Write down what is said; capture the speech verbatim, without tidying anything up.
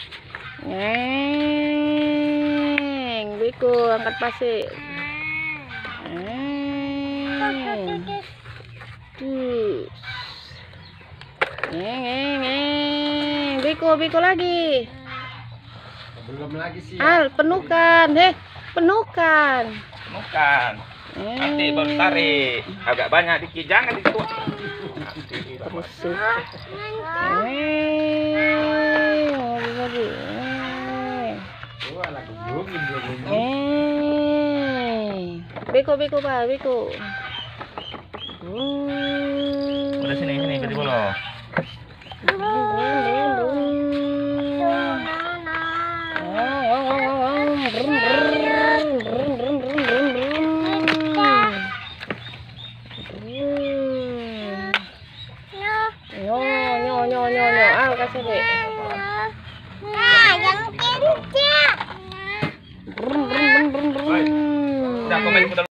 Neng, Biko angkat pasir. Neng. Tuh. Neng, neng, neng. Biko, Biko lagi. Belum lagi sih. Al, penuhkan, heh, penuhkan. Bukan. Nanti baru tarik. Agak banyak dikit, jangan dituang. Rusuk. Eh, lagi. Wah, lagu belum belum. Eh, Biko, Biko, Pak, Biko. Udah sini, sini, beli bola. Nyo, nyo, nyo, nyo, nyo, ah, kasih deh. Nah, yang kencang. Brum, brum, brum, brum, brum. Udah komen udah.